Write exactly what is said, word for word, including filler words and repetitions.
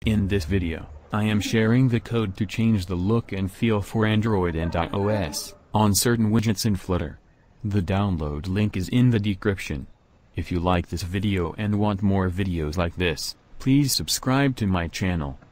In this video, I am sharing the code to change the look and feel for Android and iOS on certain widgets in Flutter. The download link is in the description. If you like this video and want more videos like this, please subscribe to my channel.